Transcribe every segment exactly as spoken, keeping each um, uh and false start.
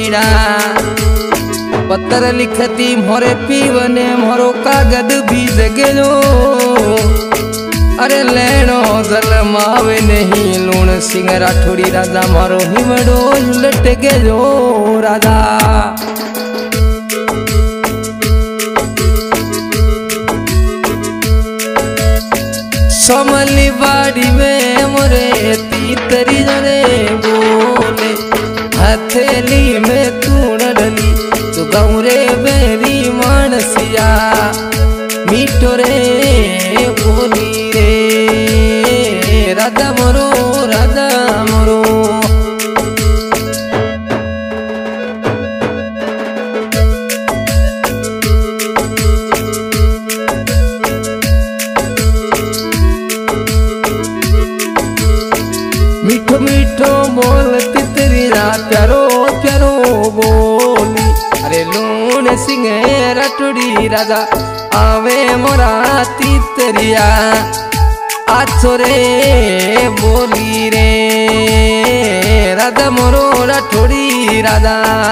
पीड़ा पत्थर लिखती मोरे पीवने मोरो कागद भी जगेलो अरे लेनो जलमावे नहीं लूण सिंह राठौड़ी राजा मारो हिमड़ो उलट गेलो राजा समली बाड़ी में मोरे तीतरी जने बोले हथेली में तू डली तू गौरे बेरी मानसिया मीठो रे बोली रे राधा मोरो राधा मोरो मीठो मीठो बोलती तेरी प्यारो प्यारो बोली अरे लूण सिंह राठौड़ी राजा आवे मोरा तीतरिया आछो रे बोली रे राधा मोरो राठौड़ी राजा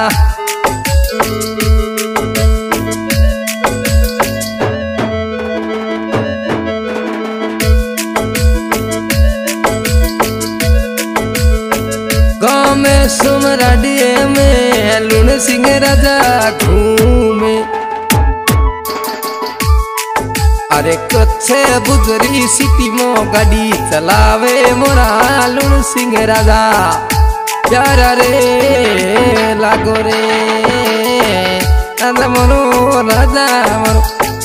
गाँव में सुमराडिये में लूण सिंह राजा घूमे अरे कच्छे बुजरी सिटी मो गाड़ी चलावे मोरा लूण सिंह राजा प्यारा रे लागो रे राजा मोरो राजा मोरो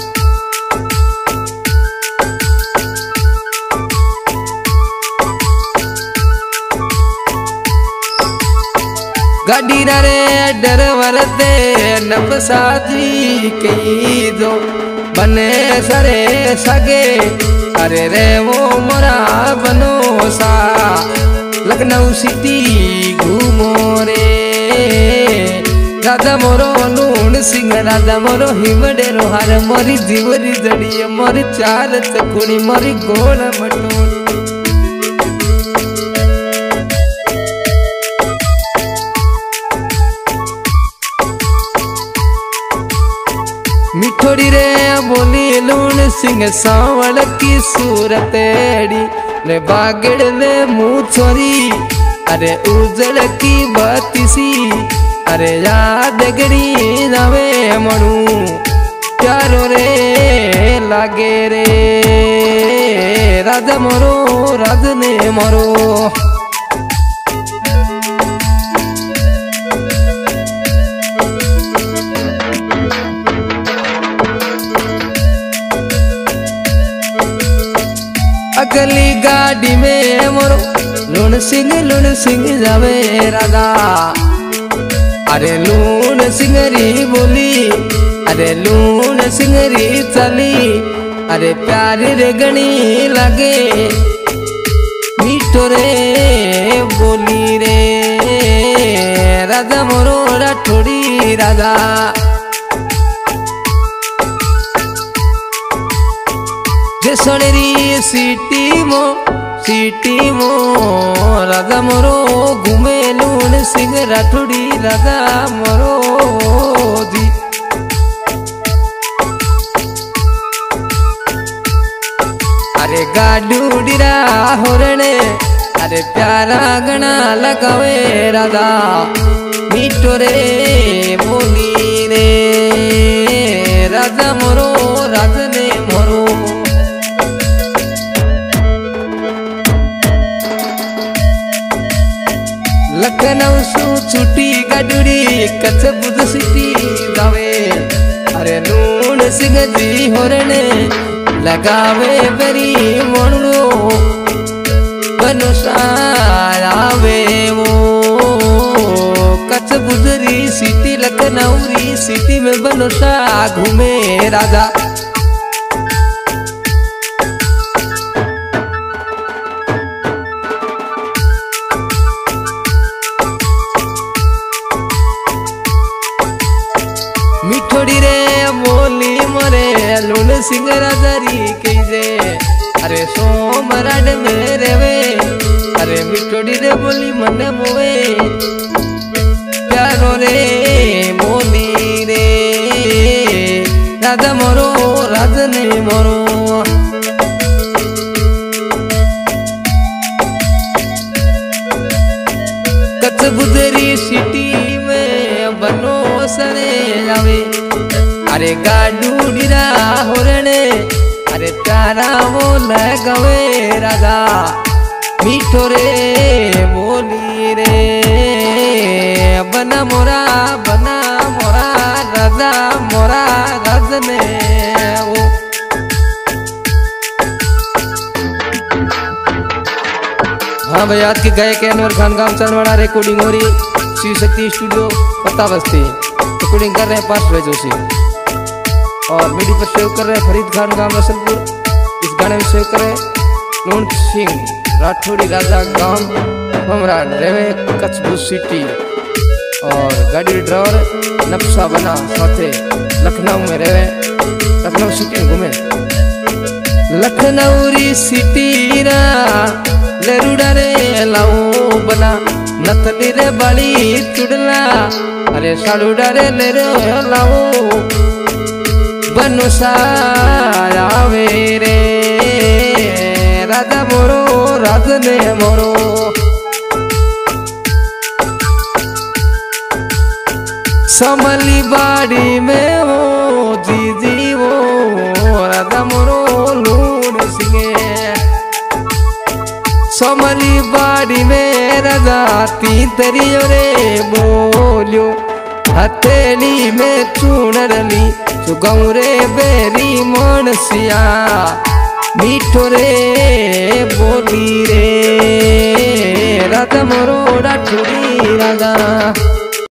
गाड़ी रे डर वरदे नफसाजी कई दो बने सरे सगे अरे रे वो मोरा बनो सा लखनऊ सिटी घूमो रे राधा मोरो लूण सिंह राधा मोरो हिमडेरो हार मोरी जीवरी जड़ी मोरी चाल चकुड़ी मोरी गोल मटोल मिठोड़ी रे बोली लूण सिंह सावल की सूरत एड़ी रे बागड़ ले मुँह छोरी अरे उजड़ की बत्तीसी अरे याद गड़ी जावे मणु प्यारो रे लागे रे राधा मोरो राधा ने मोरो अगली गाड़ी में मोरो लूण सिंह लूण सिंह जावे राधा अरे लूण सिंहरी बोली अरे लूण सिंहरी चली अरे प्यार रे गणी लगे मीठो रे बोली रे राधा मोरो राठौड़ी राधा सोनेरी सिटी मो सिटी मो राधा मोरो घूमे लूण सिंह राठौड़ी राधा मोरो जी अरे गाडूडीरा होरने अरे प्यारा गणा लगावे राधा मीठो रे बोली रे राधा मोरो राधा ने मोरो लखनऊ सु छुट्टी गाडूडी कच्छ बुध सिटी जावे अरे लूण सिंह जी होरने लगावे बेरी मोणो बनुसारावे वो कच्छ बुधरी सिटी लखनऊरी सिटी में बनुसा घूमे राधा मिठोड़ी रे बोली मोरे लूण सिंह राजारी कीजे अरे सोमराड मेरे वे अरे मिठोड़ी रे बोली मने मोवे प्यारो रे बोली रे राजा मोरो राजने मोरो कच्छ बुधरी सिटी में बनो सने जावे अरे गाडू डिरा होरने अरे तारा वो लगवे राजा मीठो रे बोली रे बना मोरा बना मोरा राजा मोरा राजने वो हाँ भाई आज की गायक अनवर खान गांव चंदवाड़ा रिकॉर्डिंग हो रही शिव शक्ति स्टूडियो पत्ता बस्ती रिकॉर्डिंग कर रहे हैं पांच बजे जोशी और मीडिया पर सेव कर रहे हैं फरीद खान गांव रसलपुर। इस गाने में सेव कर रहे हैं नून सिंह राठौड़ी राजा गांव हमरान रेवे कच्छ सिटी और गाड़ी ड्राइवर नक्शा बना साथे लखनऊ में रेवे लखनऊ सिटी में घूमे लखनऊ सिटी रा लेरुड़ा रे लाओ बना नथली रे बाली चुड़ला अरे सालुड़ा रे ले रे लाओ बनसावे रे राजा मोरो राजने मोरो समली बाड़ी में वो जी जी वो राजा मोरो लूण सिंगे समली बाड़ी में राजा तीतरियो रे बोलियो हथेली में चूनरली गौरे बेरी मनसिया मीठो रे बोली रे राजा मोरो राठौड़ी राजा।